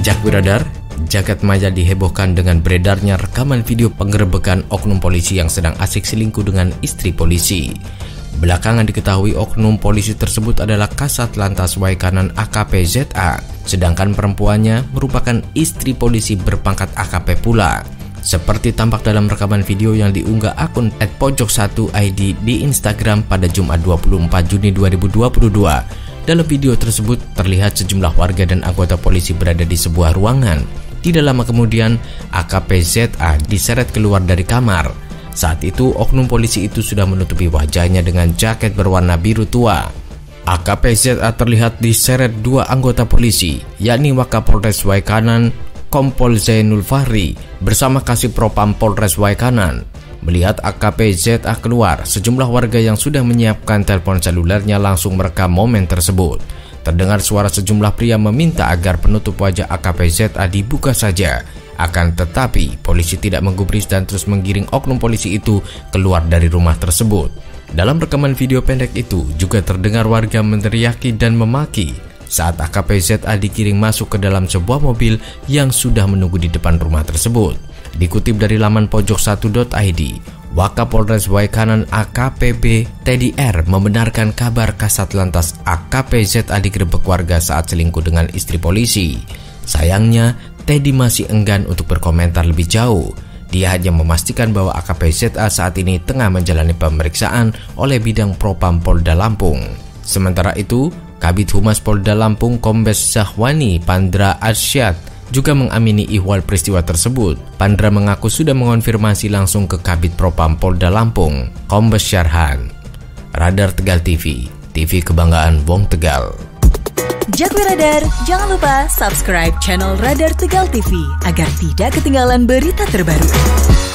Jakwiradar, jagat maya dihebohkan dengan beredarnya rekaman video penggerebekan oknum polisi yang sedang asik selingkuh dengan istri polisi. Belakangan diketahui oknum polisi tersebut adalah Kasat Lantas Waikanan AKP ZA, sedangkan perempuannya merupakan istri polisi berpangkat AKP pula. Seperti tampak dalam rekaman video yang diunggah akun @pojok1id di Instagram pada Jumat 24 Juni 2022. Dalam video tersebut terlihat sejumlah warga dan anggota polisi berada di sebuah ruangan. Tidak lama kemudian, AKP ZA diseret keluar dari kamar. Saat itu, oknum polisi itu sudah menutupi wajahnya dengan jaket berwarna biru tua. AKP ZA terlihat diseret dua anggota polisi, yakni Wakapolres Waikanan, Kompol Zainul Fahri, bersama Kasih Propam Polres Waikanan. Melihat AKP ZA keluar, sejumlah warga yang sudah menyiapkan telepon selulernya langsung merekam momen tersebut. Terdengar suara sejumlah pria meminta agar penutup wajah AKP ZA dibuka saja. Akan tetapi, polisi tidak menggubris dan terus menggiring oknum polisi itu keluar dari rumah tersebut. Dalam rekaman video pendek itu juga terdengar warga meneriaki dan memaki saat AKP ZA digiring masuk ke dalam sebuah mobil yang sudah menunggu di depan rumah tersebut. Dikutip dari laman pojok1.id, Wakapolres Waikanan AKPB Teddy R membenarkan kabar Kasat Lantas AKP ZA digerebek warga saat selingkuh dengan istri polisi. Sayangnya, Teddy masih enggan untuk berkomentar lebih jauh. Dia hanya memastikan bahwa AKP ZA saat ini tengah menjalani pemeriksaan oleh bidang Propam Polda Lampung. Sementara itu, Kabid Humas Polda Lampung Kombes Zahwani Pandra Arsyad juga mengamini ihwal peristiwa tersebut. Pandra mengaku sudah mengonfirmasi langsung ke Kabid Propam Polda Lampung, Kombes Syarhan. Radar Tegal TV, TV kebanggaan Wong Tegal. Jakwiradar, jangan lupa subscribe channel Radar Tegal TV agar tidak ketinggalan berita terbaru.